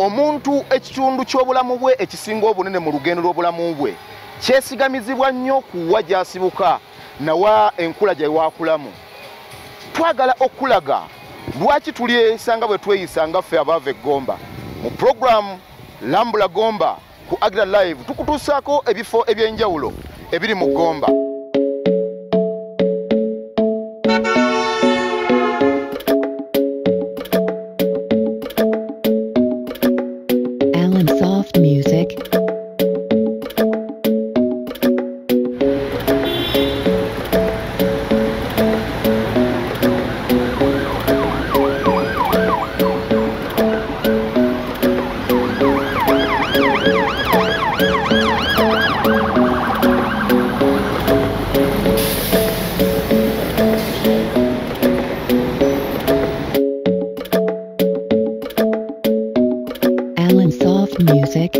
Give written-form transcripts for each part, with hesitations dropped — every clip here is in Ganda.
omuntu ekitundu ky'obulamu bwe ekisinga obunene mu lugendo lw'obulamu bwe kyesigamizibwa nnyo kuwa gy'asibuka nawa enkula gye wakulamu. Twagala okulaga lwaki tulyeyisanga bwe tweyisanga ffe abaava e Gomba. Mu program Lambula Gomba ku Agra Live tukutuusaako ebifo eby'enjawulo ebiri mu Gomba. Soft music. Soft music.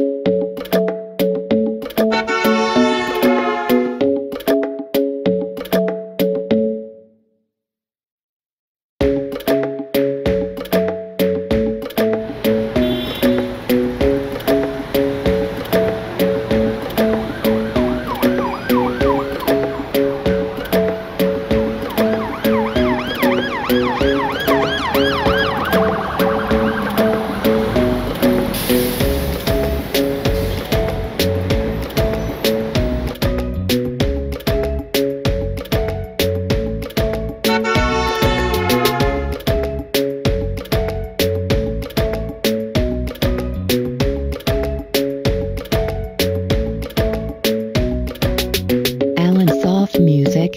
Soft music.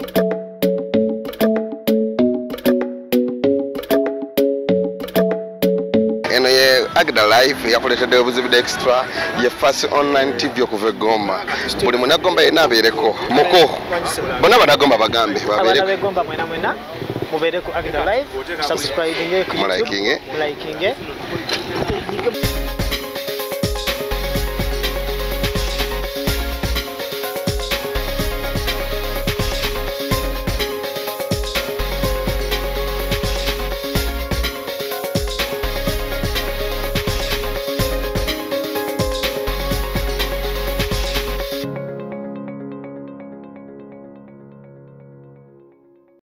Eno ye Agra Live yakuletedde obuzibu extra ye first online TV okuva Gomba. Buli munagomba yena abeereko muko bona banagomba bagambe babeereko Gomba mwena mubeere ku Agra Live, subscribing, liking.